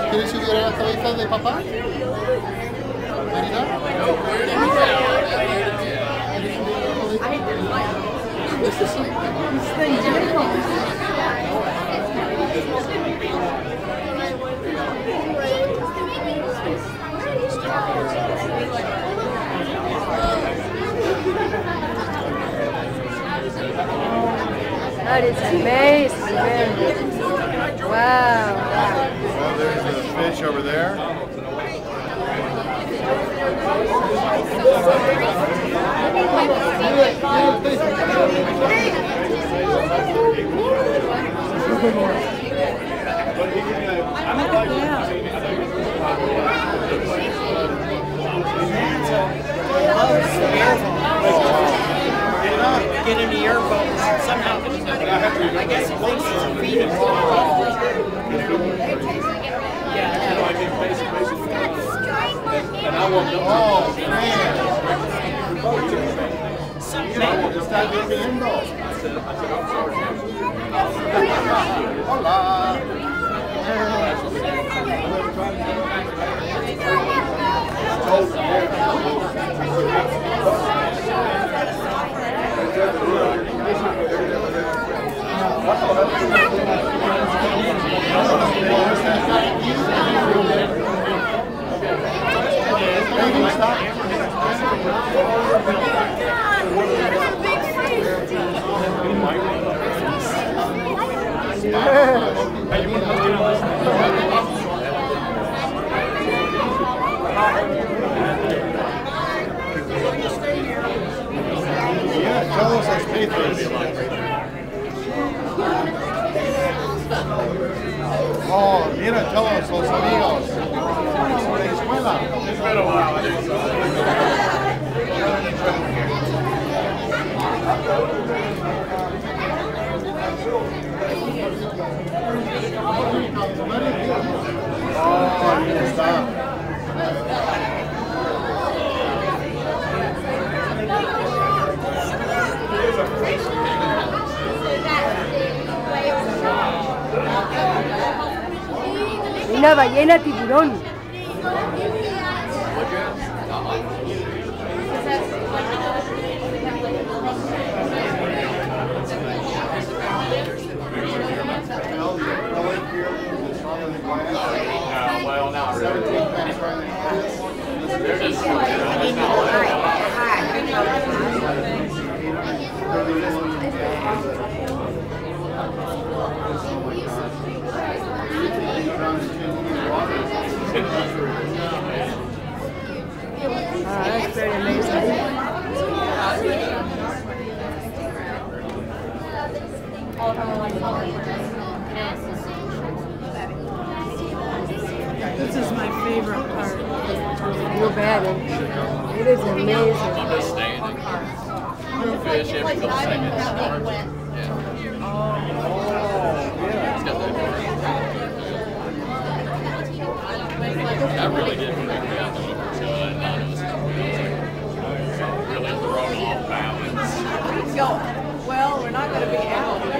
¿Quieres subir a la cabeza de papá? ¿Marina? That is amazing. Wow. Well, there's the fish over there. Get in the airboat somehow. I guess it thinks it's a feeding. And I will go. Oh, man. Está bebiendo. Hola. Yeah, tell us our papers. Oh, mira, tell us los amigos. De la escuela. It's been a while, I think so. Oh, ahí está. Una ballena tiburón. Well, not really. That's very amazing. This is my favorite part. Real bad. It is amazing. I'm just standing. Fish every couple seconds. Yeah. It's got that. I really didn't freak me out the first time. I thought it was really thrown off balance. Well, we're not going to be out.